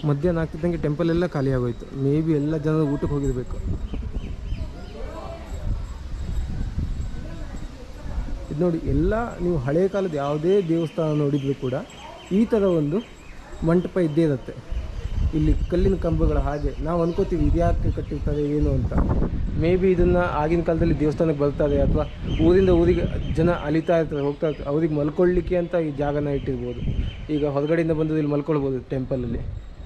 ಮಧ್ಯಾಹ್ನ ಆಗ್ತಿದ್ದಂಗೆ ಟೆಂಪಲ್ ಎಲ್ಲ ಖಾಲಿ ಆಗೋಯ್ತು. ಮೇ ಬಿ ಎಲ್ಲ ಜನರು ಊಟಕ್ಕೆ ಹೋಗಿರಬೇಕು. ಇದು ನೋಡಿ, ಎಲ್ಲ ನೀವು ಹಳೆಯ ಕಾಲದ ಯಾವುದೇ ದೇವಸ್ಥಾನ ನೋಡಿದರೂ ಕೂಡ ಈ ಥರ ಒಂದು ಮಂಟಪ ಇದ್ದೇ ಇರುತ್ತೆ. ಇಲ್ಲಿ ಕಲ್ಲಿನ ಕಂಬಗಳ ಹಾಗೆ ನಾವು ಅನ್ಕೋತೀವಿ ಇದ್ಯಾಕೆ ಕಟ್ಟಿರ್ತಾರೆ ಏನು ಅಂತ. ಮೇ ಬಿ ಇದನ್ನು ಆಗಿನ ಕಾಲದಲ್ಲಿ ದೇವಸ್ಥಾನಕ್ಕೆ ಬರ್ತಾರೆ ಅಥವಾ ಊರಿಂದ ಊರಿಗೆ ಜನ ಅಲಿತಾ ಇರ್ತಾರೆ, ಹೋಗ್ತಾ ಇರ್ತಾರೆ, ಅವ್ರಿಗೆ ಮಲ್ಕೊಳ್ಳಿಕ್ಕೆ ಅಂತ ಈ ಜಾಗನ ಇಟ್ಟಿರ್ಬೋದು. ಈಗ ಹೊರಗಡೆಯಿಂದ ಬಂದು ಇಲ್ಲಿ ಮಲ್ಕೊಳ್ಬೋದು ಟೆಂಪಲಲ್ಲಿ.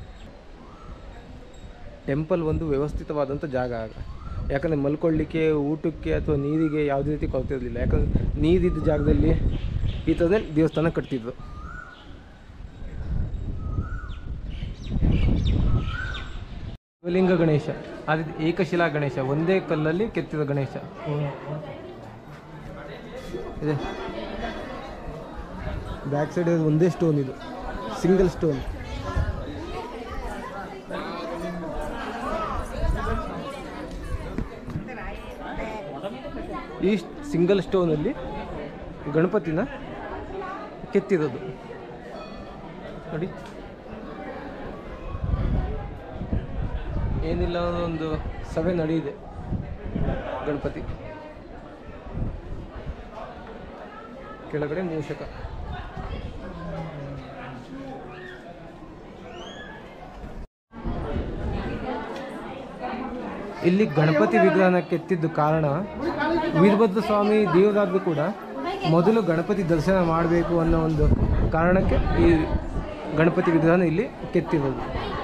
ಟೆಂಪಲ್ ಒಂದು ವ್ಯವಸ್ಥಿತವಾದಂಥ ಜಾಗ ಆಗ, ಯಾಕಂದರೆ ಮಲ್ಕೊಳ್ಳಿಕ್ಕೆ, ಊಟಕ್ಕೆ ಅಥವಾ ನೀರಿಗೆ ಯಾವುದೇ ರೀತಿ ಕೊರತೆ ಇರಲಿಲ್ಲ. ಯಾಕಂದರೆ ನೀರಿದ್ದ ಜಾಗದಲ್ಲಿ ಈ ಥರನೇ ದೇವಸ್ಥಾನ ಕಟ್ತಿದ್ರು. ಶಿವಲಿಂಗ ಗಣೇಶ, ಅದು ಏಕಶಿಲಾ ಗಣೇಶ, ಒಂದೇ ಕಲ್ಲಲ್ಲಿ ಕೆತ್ತಿದ ಗಣೇಶ ಇದೆ. ಬ್ಯಾಕ್ ಸೈಡ್ ಒಂದೇ ಸ್ಟೋನ್, ಇದು ಸಿಂಗಲ್ ಸ್ಟೋನ್. ಈ ಸಿಂಗಲ್ ಸ್ಟೋನಲ್ಲಿ ಗಣಪತಿನ ಕೆತ್ತಿರೋದು ನೋಡಿ. ಏನಿಲ್ಲ ಒಂದು 7 ಅಡಿ ಇದೆ ಗಣಪತಿ. ಕೆಳಗಡೆ ಮೂಷಕ. ಇಲ್ಲಿ ಗಣಪತಿ ವಿಗ್ರಹನ ಕೆತ್ತಿದ್ದು ಕಾರಣ, ವೀರಭದ್ರ ಸ್ವಾಮಿ ದೇವರಾದ್ರೂ ಕೂಡ ಮೊದಲು ಗಣಪತಿ ದರ್ಶನ ಮಾಡಬೇಕು ಅನ್ನೋ ಒಂದು ಕಾರಣಕ್ಕೆ ಈ ಗಣಪತಿ ವಿಗ್ರಹನ ಇಲ್ಲಿ ಕೆತ್ತಿರೋದು.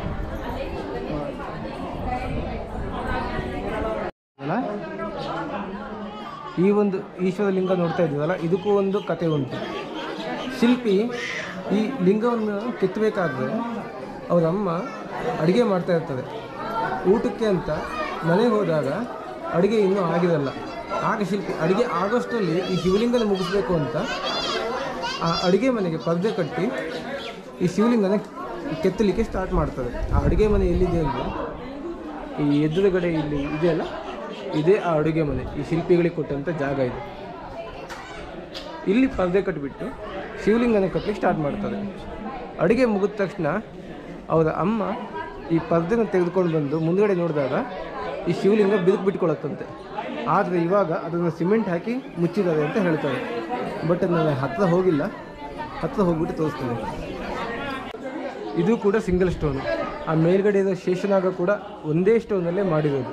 ಈ ಒಂದು ಈಶ್ವರ ಲಿಂಗ ನೋಡ್ತಾ ಇದ್ದೀವಲ್ಲ, ಇದಕ್ಕೂ ಒಂದು ಕತೆ ಉಂಟು. ಶಿಲ್ಪಿ ಈ ಲಿಂಗವನ್ನು ಕೆತ್ತಬೇಕಾದ್ರೆ ಅವರಮ್ಮ ಅಡುಗೆ ಮಾಡ್ತಾ ಇರ್ತಾರೆ. ಊಟಕ್ಕೆ ಅಂತ ಮನೆಗೆ ಹೋದಾಗ ಅಡುಗೆ ಇನ್ನೂ ಆಗಿರಲ್ಲ. ಆಗ ಶಿಲ್ಪಿ ಅಡುಗೆ ಆಗೋಷ್ಟರಲ್ಲಿ ಈ ಶಿವಲಿಂಗನ ಮುಗಿಸ್ಬೇಕು ಅಂತ ಆ ಅಡುಗೆ ಮನೆಗೆ ಪರ್ದೆ ಕಟ್ಟಿ ಈ ಶಿವಲಿಂಗನ ಕೆತ್ತಲಿಕ್ಕೆ ಸ್ಟಾರ್ಟ್ ಮಾಡ್ತಾರೆ. ಆ ಅಡುಗೆ ಮನೆ ಎಲ್ಲಿದೆ ಅಂದರೆ ಈ ಎದುರುಗಡೆ ಇಲ್ಲಿ ಇದೆಯಲ್ಲ, ಇದೇ ಆ ಅಡುಗೆ ಮನೆ. ಈ ಶಿಲ್ಪಿಗಳಿಗೆ ಕೊಟ್ಟಂಥ ಜಾಗ ಇದು. ಇಲ್ಲಿ ಪರ್ದೆ ಕಟ್ಟಿಬಿಟ್ಟು ಶಿವಲಿಂಗನ ಕಟ್ಟಲಿಕ್ಕೆ ಸ್ಟಾರ್ಟ್ ಮಾಡ್ತಾರೆ. ಅಡುಗೆ ಮುಗಿದ ತಕ್ಷಣ ಅವರ ಅಮ್ಮ ಈ ಪರ್ದೆನ ತೆಗೆದುಕೊಂಡು ಬಂದು ಮುಂದುಗಡೆ ನೋಡಿದಾಗ ಈ ಶಿವಲಿಂಗ ಬಿಟ್ಕೊಳ್ಳುತ್ತಂತೆ. ಆದರೆ ಇವಾಗ ಅದನ್ನು ಸಿಮೆಂಟ್ ಹಾಕಿ ಮುಚ್ಚಿದ್ದಾರೆ ಅಂತ ಹೇಳ್ತಾರೆ. ಬಟ್ ನಾನು ಹತ್ತಿರ ಹೋಗಿಲ್ಲ, ಹತ್ತಿರ ಹೋಗ್ಬಿಟ್ಟು ತೋರಿಸ್ತೀನಿ. ಇದು ಕೂಡ ಸಿಂಗಲ್ ಸ್ಟೋನು. ಆ ಮೇಲ್ಗಡೆ ಇರೋ ಶೇಷನಾಗ ಕೂಡ ಒಂದೇ ಸ್ಟೋನಲ್ಲೇ ಮಾಡಿರೋದು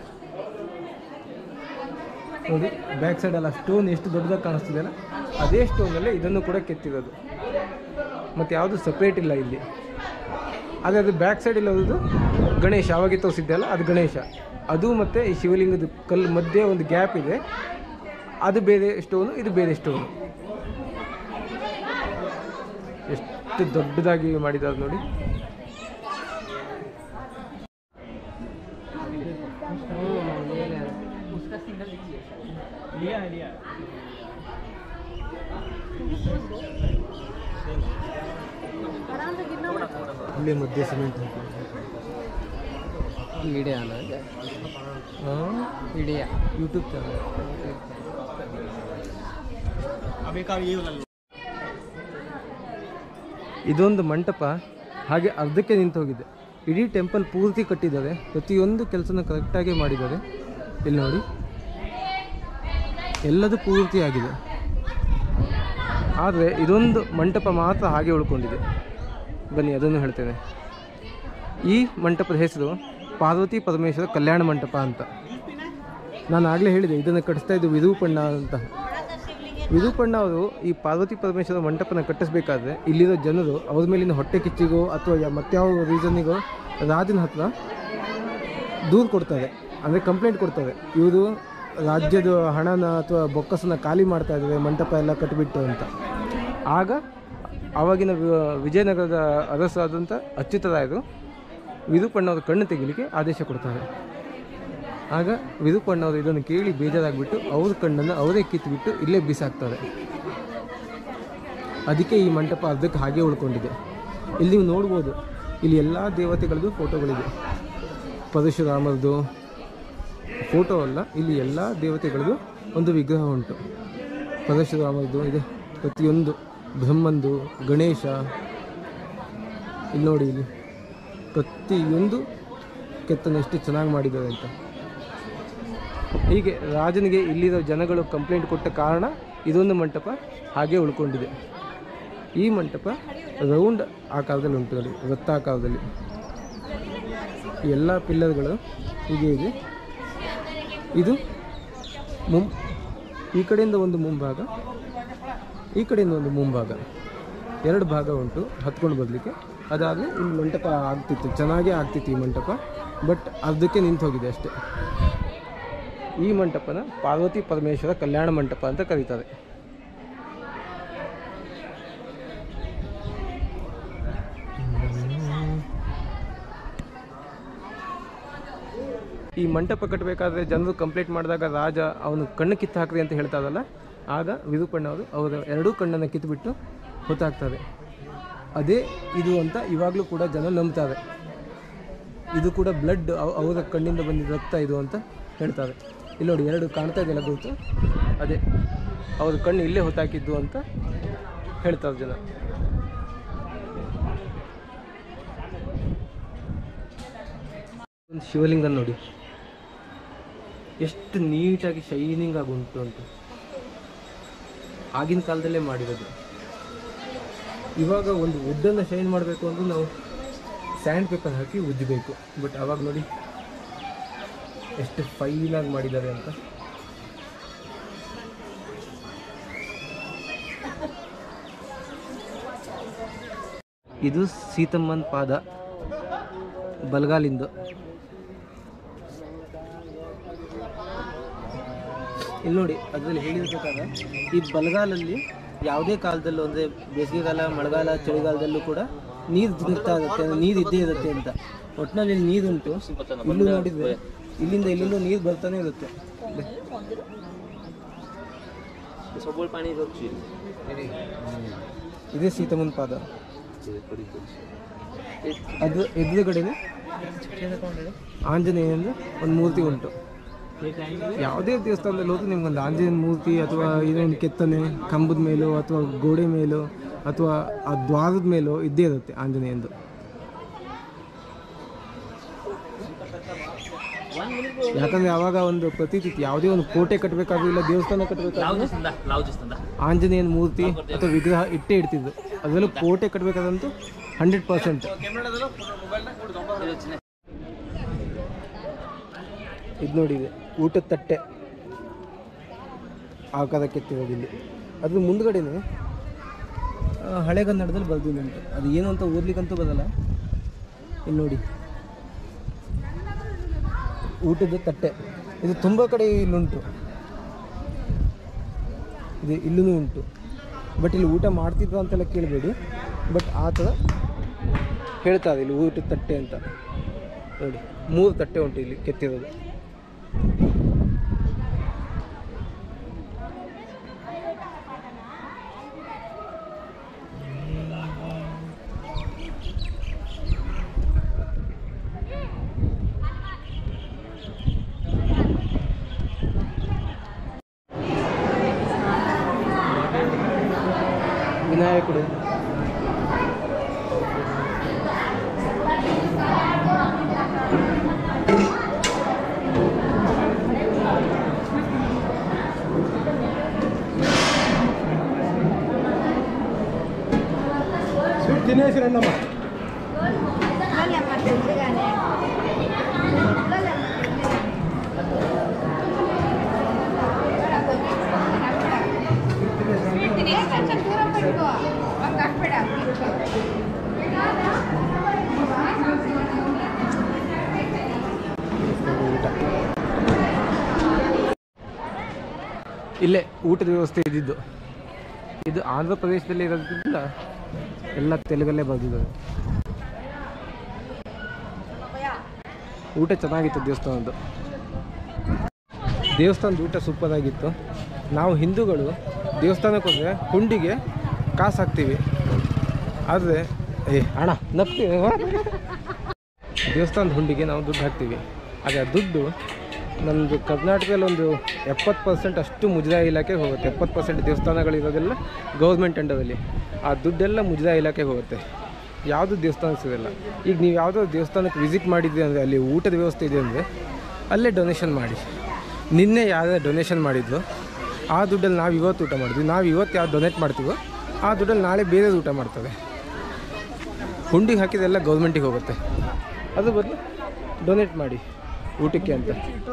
ನೋಡಿ. ಬ್ಯಾಕ್ ಸೈಡಲ್ಲ ಸ್ಟೋನ್ ಎಷ್ಟು ದೊಡ್ಡದಾಗಿ ಕಾಣಿಸ್ತಿದೆಯಲ್ಲ, ಅದೇ ಸ್ಟೋನಲ್ಲೇ ಇದನ್ನು ಕೂಡ ಕೆತ್ತಿರೋದು. ಮತ್ತು ಯಾವುದು ಸಪ್ರೇಟ್ ಇಲ್ಲ ಇಲ್ಲಿ. ಆದರೆ ಅದು ಬ್ಯಾಕ್ ಸೈಡ್ ಇಲ್ಲೋದು ಗಣೇಶ, ಆವಾಗ ತೋರಿಸಿದ್ದೆಲ್ಲ ಅದು ಗಣೇಶ. ಅದು ಮತ್ತು ಈ ಶಿವಲಿಂಗದ ಕಲ್ಲು ಮಧ್ಯೆ ಒಂದು ಗ್ಯಾಪ್ ಇದೆ, ಅದು ಬೇರೆ ಸ್ಟೋನು, ಇದು ಬೇರೆ ಸ್ಟೋನು. ಎಷ್ಟು ದೊಡ್ಡದಾಗಿ ಮಾಡಿದ್ದಾರೆ ನೋಡಿ. ಇಲ್ಲಿ ಮಧ್ಯೆ cement video video YouTube channel. ಇದೊಂದು ಮಂಟಪ ಹಾಗೆ ಅರ್ಧಕ್ಕೆ ನಿಂತು ಹೋಗಿದೆ. ಇಡೀ ಟೆಂಪಲ್ ಪೂರ್ತಿ ಕಟ್ಟಿದ್ದಾರೆ, ಪ್ರತಿಯೊಂದು ಕೆಲಸನ ಕರೆಕ್ಟಾಗಿ ಮಾಡಿದ್ದಾರೆ. ಇಲ್ಲಿ ನೋಡಿ, ಎಲ್ಲದೂ ಪೂರ್ತಿ ಆಗಿದೆ. ಆದರೆ ಇದೊಂದು ಮಂಟಪ ಮಾತ್ರ ಹಾಗೆ ಉಳ್ಕೊಂಡಿದೆ. ಬನ್ನಿ ಅದನ್ನು ಹೇಳ್ತೇನೆ. ಈ ಮಂಟಪದ ಹೆಸರು ಪಾರ್ವತಿ ಪರಮೇಶ್ವರ ಕಲ್ಯಾಣ ಮಂಟಪ ಅಂತ. ನಾನು ಆಗಲೇ ಹೇಳಿದೆ, ಇದನ್ನು ಕಟ್ಟಿಸ್ತಾ ಇದ್ದು ವಿರೂಪಣ್ಣ ಅಂತ. ವಿರೂಪಣ್ಣ ಅವರು ಈ ಪಾರ್ವತಿ ಪರಮೇಶ್ವರ ಮಂಟಪನ ಕಟ್ಟಿಸ್ಬೇಕಾದ್ರೆ ಇಲ್ಲಿರೋ ಜನರು ಅವ್ರ ಮೇಲಿನ ಹೊಟ್ಟೆ ಕಿಚ್ಚಿಗೋ ಅಥವಾ ಮತ್ಯಾವ ರೀಸನ್ನಿಗೋ ರಾಜನ ಹತ್ರ ದೂರು ಕೊಡ್ತಾರೆ, ಅಂದರೆ ಕಂಪ್ಲೇಂಟ್ ಕೊಡ್ತಾರೆ. ಇವರು ರಾಜ್ಯದ ಹಣನ ಅಥವಾ ಬೊಕ್ಕಸನ ಖಾಲಿ ಮಾಡ್ತಾ ಇದ್ದಾರೆ ಮಂಟಪ ಎಲ್ಲ ಕಟ್ಟಿಬಿಟ್ಟು ಅಂತ. ಆಗ ಆವಾಗಿನ ವಿಜಯನಗರದ ಅರಸಾದಂಥ ಅಚ್ಯುತರಾಯರು ವಿರೂಪಣ್ಣವ್ರ ಕಣ್ಣು ತೆಗಿಲಿಕ್ಕೆ ಆದೇಶ ಕೊಡ್ತಾರೆ. ಆಗ ವಿರೂಪಣ್ಣವರು ಇದನ್ನು ಕೇಳಿ ಬೇಜಾರಾಗಿಬಿಟ್ಟು ಅವ್ರ ಕಣ್ಣನ್ನು ಅವರೇ ಕಿತ್ತುಬಿಟ್ಟು ಇಲ್ಲೇ ಬಿಸಾಕ್ತಾರೆ. ಅದಕ್ಕೆ ಈ ಮಂಟಪ ಅರ್ಧಕ್ಕೆ ಹಾಗೆ ಉಳ್ಕೊಂಡಿದೆ. ಇಲ್ಲಿ ನೀವು ನೋಡ್ಬೋದು, ಇಲ್ಲಿ ಎಲ್ಲ ದೇವತೆಗಳದ್ದು ಫೋಟೋಗಳಿದೆ. ಪರಶುರಾಮರದು ಫೋಟೋ ಅಲ್ಲ, ಇಲ್ಲಿ ಎಲ್ಲ ದೇವತೆಗಳದ್ದು ಒಂದು ವಿಗ್ರಹ ಉಂಟು. ಪರಶುರಾಮರದು ಇದೆ, ಪ್ರತಿಯೊಂದು ಬ್ರಹ್ಮಂದು, ಗಣೇಶ. ಇಲ್ಲಿ ನೋಡಿ, ಇಲ್ಲಿ ಪ್ರತಿಯೊಂದು ಕೆತ್ತನೆ ಎಷ್ಟು ಚೆನ್ನಾಗಿ ಮಾಡಿದ್ದಾರೆ ಅಂತ. ಹೀಗೆ ರಾಜನಿಗೆ ಇಲ್ಲಿರೋ ಜನಗಳು ಕಂಪ್ಲೇಂಟ್ ಕೊಟ್ಟ ಕಾರಣ ಇದೊಂದು ಮಂಟಪ ಹಾಗೆ ಉಳ್ಕೊಂಡಿದೆ. ಈ ಮಂಟಪ ರೌಂಡ್ ಆಕಾರದಲ್ಲಿ ಉಂಟು ನೋಡಿ, ವೃತ್ತಾಕಾರದಲ್ಲಿ. ಎಲ್ಲ ಪಿಲ್ಲರ್ಗಳು ಹೀಗೆ ಇದೆ. ಇದು ಈ ಕಡೆಯಿಂದ ಒಂದು ಮುಂಭಾಗ, ಈ ಕಡೆಯಿಂದ ಒಂದು ಮುಂಭಾಗ, 2 ಭಾಗ ಉಂಟು ಹತ್ಕೊಂಡು ಬರಲಿಕ್ಕೆ. ಅದಾದರೆ ಈ ಮಂಟಪ ಆಗ್ತಿತ್ತು, ಚೆನ್ನಾಗೇ ಆಗ್ತಿತ್ತು ಈ ಮಂಟಪ. ಬಟ್ ಅರ್ಧಕ್ಕೆ ನಿಂತು ಹೋಗಿದೆ ಅಷ್ಟೇ. ಈ ಮಂಟಪನ ಪಾರ್ವತಿ ಪರಮೇಶ್ವರ ಕಲ್ಯಾಣ ಮಂಟಪ ಅಂತ ಕರೀತಾರೆ. ಈ ಮಂಟಪ ಕಟ್ಟಬೇಕಾದ್ರೆ ಜನರು ಕಂಪ್ಲೇಂಟ್ ಮಾಡಿದಾಗ ರಾಜ ಅವನು ಕಣ್ಣು ಕಿತ್ತು ಹಾಕ್ರಿ ಅಂತ ಹೇಳ್ತಾರಲ್ಲ, ಆಗ ವಿರೂಪಣ್ಣವರು ಅವರ 2 ಕಣ್ಣನ್ನು ಕಿತ್ತುಬಿಟ್ಟು ಹೊತ್ತಾಕ್ತಾರೆ. ಅದೇ ಇದು ಅಂತ ಇವಾಗಲೂ ಕೂಡ ಜನ ನಂಬ್ತಾರೆ. ಇದು ಕೂಡ ಬ್ಲಡ್, ಅವರ ಕಣ್ಣಿಂದ ಬಂದಿದ್ದ ರಕ್ತ ಇದು ಅಂತ ಹೇಳ್ತಾರೆ. ಇಲ್ಲಿ ನೋಡಿ 2 ಕಾಣ್ತಾ ಇದೆಯಲ್ಲ ಗುರುತು, ಅದೇ ಅವ್ರ ಕಣ್ಣು ಇಲ್ಲೇ ಹೊತ್ತಾಕಿದ್ದು ಅಂತ ಹೇಳ್ತಾರೆ ಜನ. ಒಂದು ಶಿವಲಿಂಗ ನೋಡಿ ಎಷ್ಟು ನೀಟಾಗಿ ಶೈನಿಂಗ್ ಆಗಿ ಉಂಟು ಅಂತ. ಆಗಿನ ಕಾಲದಲ್ಲೇ ಮಾಡಿರೋದು. ಇವಾಗ ಒಂದು ವುಡ್ಡನ್ನು ಶೈನ್ ಮಾಡಬೇಕು ಅಂದ್ರೆ ನಾವು ಸ್ಯಾಂಡ್ ಪೇಪರ್ ಹಾಕಿ ಉಜ್ಜಬೇಕು. ಬಟ್ ಅವಾಗ ನೋಡಿ ಎಷ್ಟು ಫೈನಾಗಿ ಮಾಡಿದ್ದಾರೆ ಅಂತ. ಇದು ಸೀತಮ್ಮನ ಪಾದ, ಬಲಗಾಲಿಂದು. ಇಲ್ಲಿ ನೋಡಿ, ಅದರಲ್ಲಿ ಹೇಳಿರ್ಬೇಕಾದ್ರೆ ಈ ಬಲಗಾಲಲ್ಲಿ ಯಾವುದೇ ಕಾಲದಲ್ಲೂ ಅಂದರೆ ಬೇಸಿಗೆಗಾಲ, ಮಳೆಗಾಲ, ಚಳಿಗಾಲದಲ್ಲೂ ಕೂಡ ನೀರು ಜಿಗ್ತಾ ಇರುತ್ತೆ, ನೀರು ಇದ್ದೇ ಇರುತ್ತೆ ಅಂತ. ಒಟ್ಟಿನಲ್ಲಿ ಇಲ್ಲಿ ನೀರುಂಟು. ಇಲ್ಲೂ ನೋಡಿದರೆ ಇಲ್ಲಿಂದ ಇಲ್ಲಿಂದ ನೀರು ಬರ್ತಾನೆ ಇರುತ್ತೆ. ಇದೇ ಸೀತಮ್ಮನ ಪಾದ. ಅದು ಎದುರುಗಡೆನೆ ಆಂಜನೇಯನ ಒಂದು ಮೂರ್ತಿ ಉಂಟು. ಯಾವುದೇ ದೇವಸ್ಥಾನದಲ್ಲಿ ಹೋದ್ರೆ ನಿಮ್ಗೊಂದು ಆಂಜನೇಯನ ಮೂರ್ತಿ ಅಥವಾ ಇನ್ನೊಂದು ಕೆತ್ತನೆ ಕಂಬದ ಮೇಲೋ ಅಥವಾ ಗೋಡೆ ಮೇಲೋ ಅಥವಾ ಆ ದ್ವಾರದ ಮೇಲೋ ಇದ್ದೇ ಇರುತ್ತೆ ಆಂಜನೇಯಂದು. ಯಾಕಂದರೆ ಆವಾಗ ಒಂದು ಪ್ರತೀತಿ ಯಾವುದೇ ಒಂದು ಕೋಟೆ ಕಟ್ಟಬೇಕಾದ್ರೂ ಇಲ್ಲ ದೇವಸ್ಥಾನ ಕಟ್ಟಬೇಕಾದ್ರೂ ಆಂಜನೇಯನ ಮೂರ್ತಿ ಅಥವಾ ವಿಗ್ರಹ ಇಟ್ಟೇ ಇಡ್ತಿದ್ರು. ಅದರಲ್ಲೂ ಕೋಟೆ ಕಟ್ಟಬೇಕಾದಂತೂ 100%. ಇದು ನೋಡಿ, ಇದೆ ಊಟದ ತಟ್ಟೆ ಆಕಾರ ಕೆತ್ತಿರೋದಿಲ್ಲಿ. ಅದ್ರ ಮುಂದ್ಗಡೆನೆ ಹಳೆಗನ್ನಡದಲ್ಲಿ ಬರ್ದಿದ್ದುಂಟು. ಅದು ಏನು ಅಂತ ಓದ್ಲಿಕ್ಕಂತೂ ಬರಲ್ಲ. ಇಲ್ಲಿ ನೋಡಿ, ಊಟದ ತಟ್ಟೆ. ಇದು ತುಂಬ ಕಡೆ ಇಲ್ಲುಂಟು, ಇದು ಇಲ್ಲೂ ಉಂಟು. ಬಟ್ ಇಲ್ಲಿ ಊಟ ಮಾಡ್ತಿದ್ರು ಅಂತೆಲ್ಲ ಕೇಳಬೇಡಿ. ಬಟ್ ಆ ಥರ ಹೇಳ್ತಾರೆ ಇಲ್ಲಿ ಊಟದ ತಟ್ಟೆ ಅಂತ. ನೋಡಿ 3 ತಟ್ಟೆ ಉಂಟು ಇಲ್ಲಿ ಕೆತ್ತಿರೋದು. వినాయకుడు స్వీట్ తినేసి రండమ్మా. ಇಲ್ಲೇ ಊಟದ ವ್ಯವಸ್ಥೆ ಇದ್ದಿದ್ದು. ಇದು ಆಂಧ್ರ ಪ್ರದೇಶದಲ್ಲಿ ಇರೋದ್ರಿಂದ ಎಲ್ಲ ತೆಲುಗಲ್ಲೇ ಬರ್ದಿದ್ದಾರೆ. ಊಟ ಚೆನ್ನಾಗಿತ್ತು ದೇವಸ್ಥಾನದ್ದು. ದೇವಸ್ಥಾನದ ಊಟ ಸೂಪರಾಗಿತ್ತು. ನಾವು ಹಿಂದೂಗಳು ದೇವಸ್ಥಾನಕ್ಕೆ ಹೋದರೆ ಹುಂಡಿಗೆ ಕಾಸು ಹಾಕ್ತೀವಿ, ಆದರೆ ಹಣ ನಪ್ತೀವಿ. ದೇವಸ್ಥಾನದ ಹುಂಡಿಗೆ ನಾವು ದುಡ್ಡು ಹಾಕ್ತೀವಿ. ಆದರೆ ಆ ದುಡ್ಡು ನಮ್ಮದು ಕರ್ನಾಟಕದಲ್ಲಿ ಒಂದು 70% ಅಷ್ಟು ಮುಜರಾಯಿ ಇಲಾಖೆಗೆ ಹೋಗುತ್ತೆ. 70% ದೇವಸ್ಥಾನಗಳಿರೋದೆಲ್ಲ ಗೌರ್ಮೆಂಟ್ ಅಂಡರಲ್ಲಿ. ಆ ದುಡ್ಡೆಲ್ಲ ಮುಜರಾಯಿ ಇಲಾಖೆಗೆ ಹೋಗುತ್ತೆ. ಯಾವುದೂ ದೇವಸ್ಥಾನ ಸಿಗೋಲ್ಲ. ಈಗ ನೀವು ಯಾವುದೋ ದೇವಸ್ಥಾನಕ್ಕೆ ವಿಸಿಟ್ ಮಾಡಿದ್ರಿ ಅಂದರೆ ಅಲ್ಲಿ ಊಟದ ವ್ಯವಸ್ಥೆ ಇದೆ ಅಂದರೆ ಅಲ್ಲೇ ಡೊನೇಷನ್ ಮಾಡಿ. ನಿನ್ನೆ ಯಾವುದೇ ಡೊನೇಷನ್ ಮಾಡಿದ್ರು ಆ ದುಡ್ಡಲ್ಲಿ ನಾವು ಇವತ್ತು ಊಟ ಮಾಡಿದ್ವಿ, ನಾವು ಇವತ್ತು ಯಾವ್ದು ಡೊನೇಟ್ ಮಾಡ್ತೀವೋ ಆ ದುಡ್ಡಲ್ಲಿ ನಾಳೆ ಬೇರೆದು ಊಟ ಮಾಡ್ತದೆ. ಹುಂಡಿಗೆ ಹಾಕಿದೆಲ್ಲ ಗೌರ್ಮೆಂಟಿಗೆ ಹೋಗುತ್ತೆ, ಅದು ಬದಲು ಡೊನೇಟ್ ಮಾಡಿ ಊಟಕ್ಕೆ ಅಂತ.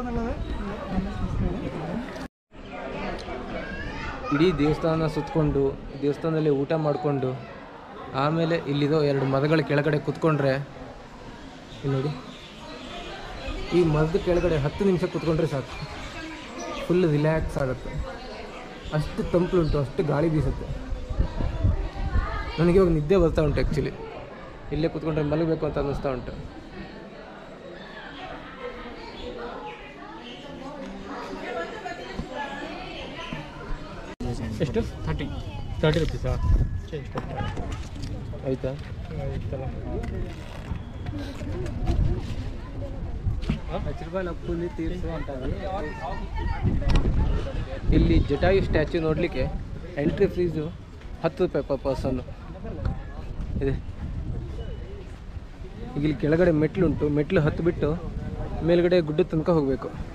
ಇಡೀ ದೇವಸ್ಥಾನ ಸುತ್ತಕೊಂಡು ದೇವಸ್ಥಾನದಲ್ಲಿ ಊಟ ಮಾಡಿಕೊಂಡು ಆಮೇಲೆ ಇಲ್ಲಿರೋ 2 ಮರಗಳ ಕೆಳಗಡೆ ಕೂತ್ಕೊಂಡ್ರೆ, ಇಲ್ಲಿ ನೋಡಿ, ಈ ಮರದ ಕೆಳಗಡೆ 10 ನಿಮಿಷ ಕೂತ್ಕೊಂಡ್ರೆ ಸಾಕು, ಫುಲ್ ರಿಲ್ಯಾಕ್ಸ್ ಆಗುತ್ತೆ. ಅಷ್ಟು ತಂಪುಂಟು, ಅಷ್ಟು ಗಾಳಿ ಬೀಸುತ್ತೆ. ನನಗೆ ಇವಾಗ ನಿದ್ದೆ ಬರ್ತಾ ಉಂಟು. ಆ್ಯಕ್ಚುಲಿ ಇಲ್ಲೇ ಕೂತ್ಕೊಂಡ್ರೆ ಮಲಗಬೇಕು ಅಂತ ಅನ್ನಿಸ್ತಾ ಉಂಟು. ಎಷ್ಟು? 30 ರುಪೀಸಾ? ಆಯಿತಾ? ಇಲ್ಲಿ ಜಟಾಯು ಸ್ಟ್ಯಾಚ್ಯೂ ನೋಡಲಿಕ್ಕೆ ಎಂಟ್ರಿ ಫೀಸು 10 ರೂಪಾಯಿ ಪರ್ ಪರ್ಸನ್ನು ಇದೆ. ಈಗ ಇಲ್ಲಿ ಕೆಳಗಡೆ ಮೆಟ್ಲುಂಟು, ಮೆಟ್ಲು ಹತ್ತು ಬಿಟ್ಟು ಮೇಲ್ಗಡೆ ಗುಡ್ಡದ ತನಕ ಹೋಗಬೇಕು.